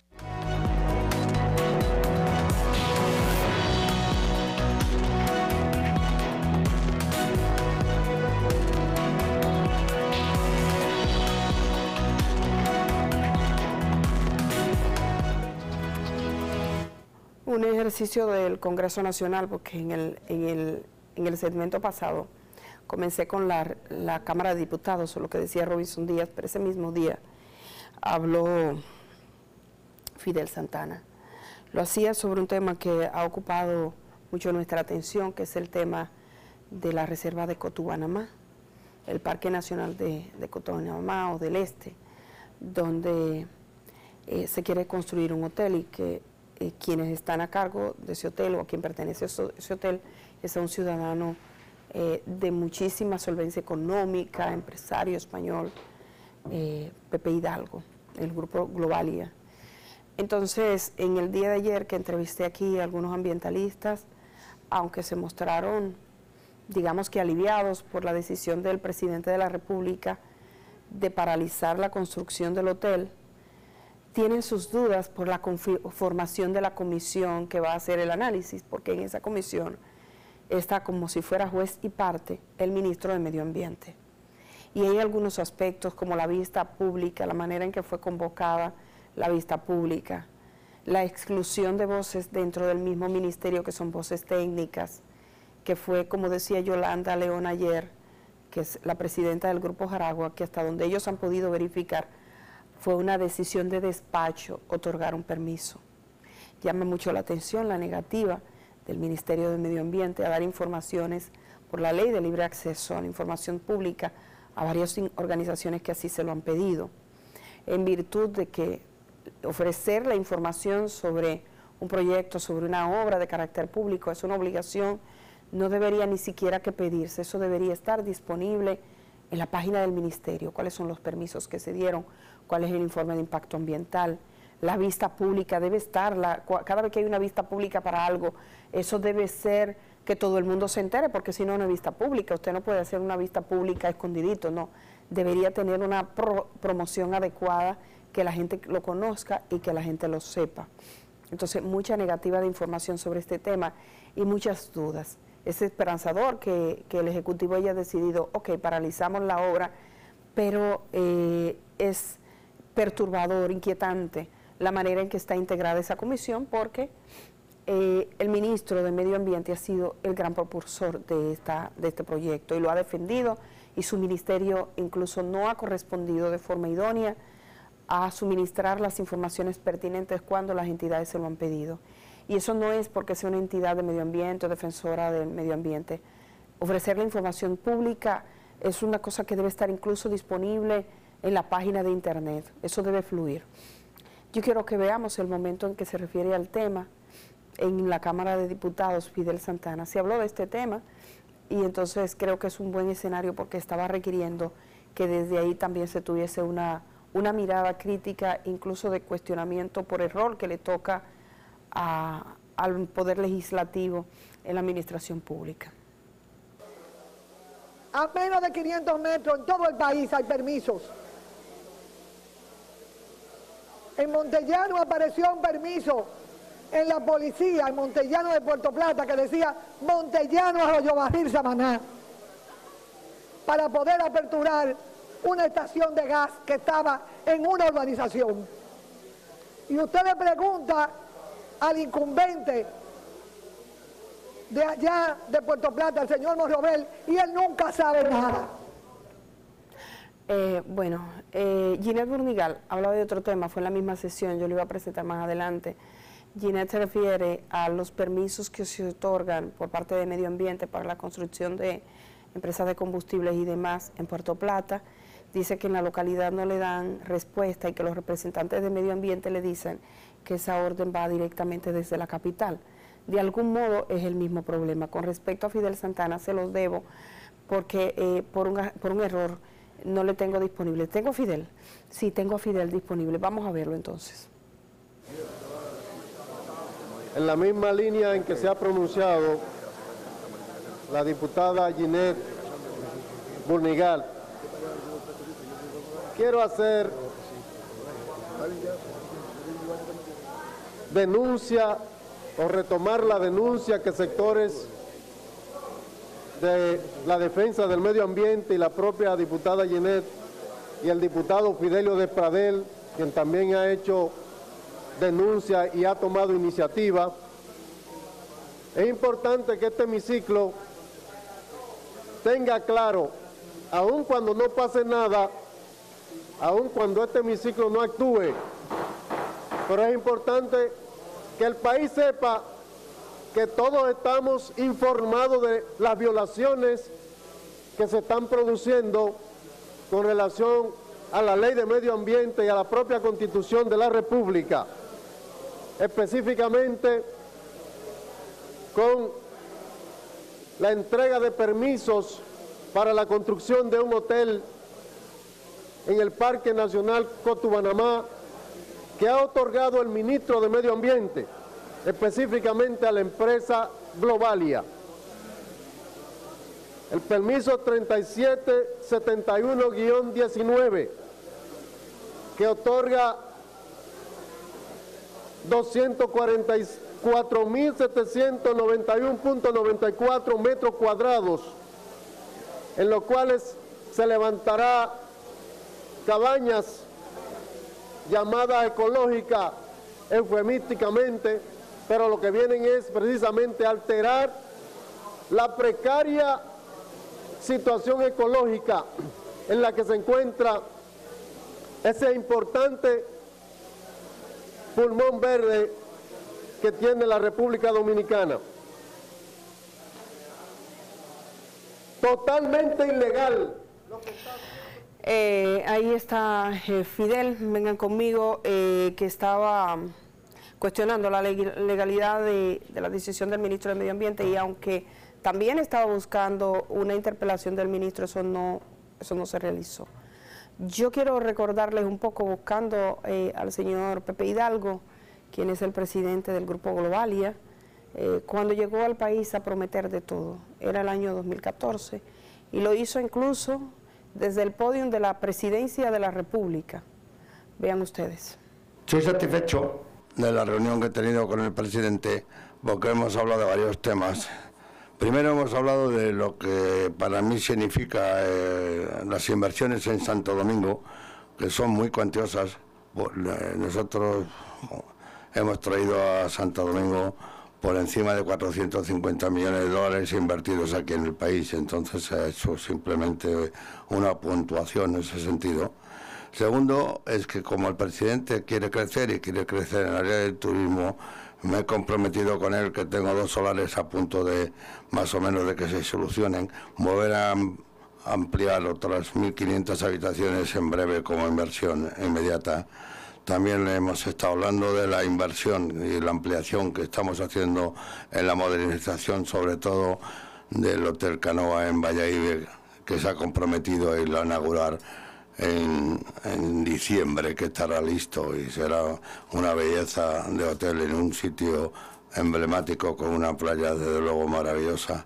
Un ejercicio del Congreso Nacional, porque en el segmento pasado comencé con la Cámara de Diputados, o lo que decía Robinson Díaz, pero ese mismo día habló Fidel Santana. Lo hacía sobre un tema que ha ocupado mucho nuestra atención, que es el tema de la reserva de Cotubanamá, el Parque Nacional de Cotubanamá o del Este, donde se quiere construir un hotel y que quienes están a cargo de ese hotel o a quien pertenece ese hotel es a un ciudadano de muchísima solvencia económica, empresario español, Pepe Hidalgo, el grupo Globalia. Entonces, en el día de ayer que entrevisté aquí a algunos ambientalistas, aunque se mostraron, digamos que aliviados por la decisión del presidente de la República de paralizar la construcción del hotel, tienen sus dudas por la formación de la comisión que va a hacer el análisis, porque en esa comisión está como si fuera juez y parte el ministro de Medio Ambiente. Y hay algunos aspectos como la vista pública, la manera en que fue convocada la vista pública, la exclusión de voces dentro del mismo ministerio que son voces técnicas, que fue, como decía Yolanda León ayer, que es la presidenta del Grupo Jaragua, que hasta donde ellos han podido verificar, fue una decisión de despacho otorgar un permiso. Llama mucho la atención la negativa del Ministerio de Medio Ambiente a dar informaciones por la ley de libre acceso a la información pública a varias organizaciones que así se lo han pedido, en virtud de que ofrecer la información sobre un proyecto, sobre una obra de carácter público es una obligación, no debería ni siquiera que pedirse, eso debería estar disponible en la página del ministerio, cuáles son los permisos que se dieron, cuál es el informe de impacto ambiental, la vista pública debe estar, cada vez que hay una vista pública para algo, eso debe ser que todo el mundo se entere, porque si no, no es vista pública, usted no puede hacer una vista pública escondidito, no, debería tener una promoción adecuada, que la gente lo conozca y que la gente lo sepa. Entonces, mucha negativa de información sobre este tema y muchas dudas. Es esperanzador que el Ejecutivo haya decidido, ok, paralizamos la obra, pero es perturbador, inquietante la manera en que está integrada esa comisión, porque el ministro de Medio Ambiente ha sido el gran propulsor de este proyecto y lo ha defendido, y su ministerio incluso no ha correspondido de forma idónea a suministrar las informaciones pertinentes cuando las entidades se lo han pedido. Y eso no es porque sea una entidad de medio ambiente o defensora del medio ambiente. Ofrecer la información pública es una cosa que debe estar incluso disponible en la página de internet. Eso debe fluir. Yo quiero que veamos el momento en que se refiere al tema en la Cámara de Diputados. Fidel Santana se habló de este tema y entonces creo que es un buen escenario porque estaba requiriendo que desde ahí también se tuviese una mirada crítica, incluso de cuestionamiento por el rol que le toca al Poder Legislativo en la administración pública. A menos de 500 metros en todo el país hay permisos. En Montellano apareció un permiso en la policía, en Montellano de Puerto Plata, que decía Montellano Arroyo Barril Samaná, para poder aperturar una estación de gas que estaba en una urbanización. Y usted le pregunta al incumbente de allá de Puerto Plata, el señor Morrobel, y él nunca sabe nada. Ginette Burnigal hablaba de otro tema, fue en la misma sesión, yo lo iba a presentar más adelante. Ginette se refiere a los permisos que se otorgan por parte de Medio Ambiente para la construcción de empresas de combustibles y demás en Puerto Plata. Dice que en la localidad no le dan respuesta y que los representantes de Medio Ambiente le dicen que esa orden va directamente desde la capital. De algún modo es el mismo problema. Con respecto a Fidel Santana se los debo porque por un error no le tengo disponible. ¿Tengo a Fidel? Sí, tengo a Fidel disponible. Vamos a verlo entonces. En la misma línea en que se ha pronunciado la diputada Ginette Burnigal, quiero hacer denuncia o retomar la denuncia que sectores de la defensa del medio ambiente y la propia diputada Ginette y el diputado Fidelio Despradel, quien también ha hecho denuncia y ha tomado iniciativa. Es importante que este hemiciclo tenga claro, aun cuando no pase nada, aun cuando este hemiciclo no actúe, pero es importante que el país sepa que todos estamos informados de las violaciones que se están produciendo con relación a la Ley de Medio Ambiente y a la propia Constitución de la República, específicamente con la entrega de permisos para la construcción de un hotel en el Parque Nacional Cotubanamá, que ha otorgado el ministro de Medio Ambiente, específicamente a la empresa Globalia. El permiso 3771-19, que otorga 244.791.94 metros cuadrados, en los cuales se levantará cabañas llamadas ecológicas eufemísticamente, pero lo que vienen es precisamente alterar la precaria situación ecológica en la que se encuentra ese importante pulmón verde que tiene la República Dominicana. Totalmente ilegal. Ahí está Fidel, vengan conmigo, que estaba cuestionando la legalidad de la decisión del ministro de Medio Ambiente, y aunque también estaba buscando una interpelación del ministro, eso no se realizó. Yo quiero recordarles un poco, buscando al señor Pepe Hidalgo, quien es el presidente del Grupo Globalia, cuando llegó al país a prometer de todo. Era el año 2014 y lo hizo incluso desde el podio de la Presidencia de la República. Vean ustedes. Estoy satisfecho de la reunión que he tenido con el presidente, porque hemos hablado de varios temas. Primero hemos hablado de lo que para mí significa las inversiones en Santo Domingo, que son muy cuantiosas. Nosotros hemos traído a Santo Domingo por encima de 450 millones de dólares invertidos aquí en el país, entonces se ha hecho simplemente una puntuación en ese sentido. Segundo, es que como el presidente quiere crecer y quiere crecer en el área del turismo, me he comprometido con él que tengo 2 solares a punto de, más o menos, de que se solucionen, volver a ampliar otras 1.500 habitaciones en breve como inversión inmediata. También hemos estado hablando de la inversión y la ampliación que estamos haciendo en la modernización, sobre todo del Hotel Canoa en Valladolid, que se ha comprometido a irlo a inaugurar en diciembre, que estará listo y será una belleza de hotel en un sitio emblemático con una playa desde luego maravillosa.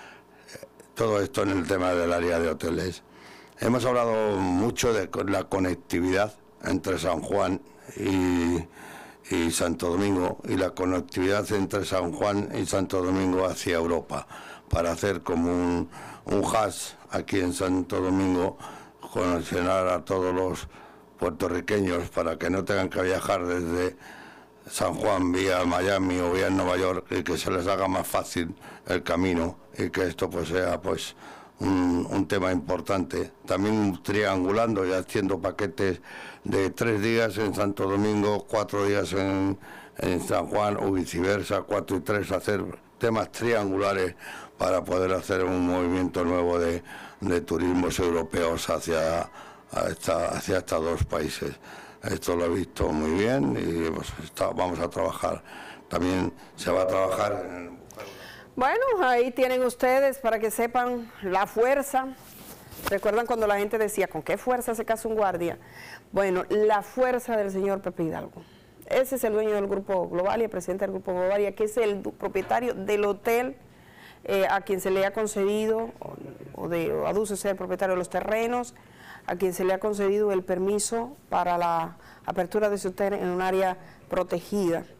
Todo esto en el tema del área de hoteles. Hemos hablado mucho de la conectividad entre San Juan y Santo Domingo, y la conectividad entre San Juan y Santo Domingo hacia Europa, para hacer como un hub aquí en Santo Domingo, conexionar a todos los puertorriqueños para que no tengan que viajar desde San Juan vía Miami o vía Nueva York, y que se les haga más fácil el camino, y que esto pues sea pues un tema importante. También triangulando y haciendo paquetes de 3 días en Santo Domingo, 4 días en San Juan, o viceversa, 4 y 3, hacer temas triangulares para poder hacer un movimiento nuevo de turismos europeos hacia estos 2 países. Esto lo he visto muy bien y vamos a trabajar. También se va a trabajar en... Bueno, ahí tienen ustedes para que sepan la fuerza. ¿Recuerdan cuando la gente decía, ¿con qué fuerza se casa un guardia? Bueno, la fuerza del señor Pepe Hidalgo. Ese es el dueño del Grupo Globalia, el presidente del Grupo Globalia, que es el propietario del hotel a quien se le ha concedido, o aduce ser el propietario de los terrenos, a quien se le ha concedido el permiso para la apertura de su hotel en un área protegida.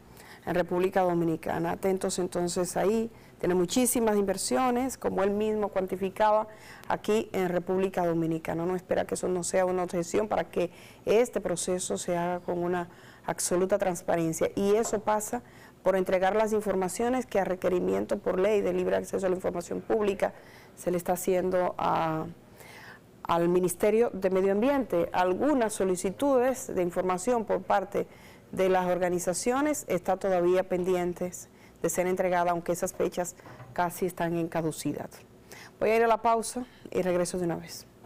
en República Dominicana. Atentos entonces ahí, tiene muchísimas inversiones, como él mismo cuantificaba, aquí en República Dominicana. No espera que eso no sea una objeción para que este proceso se haga con una absoluta transparencia, y eso pasa por entregar las informaciones que a requerimiento por ley de libre acceso a la información pública se le está haciendo al Ministerio de Medio Ambiente. Algunas solicitudes de información por parte de las organizaciones están todavía pendientes de ser entregada, aunque esas fechas casi están en caducidad. Voy a ir a la pausa y regreso de una vez.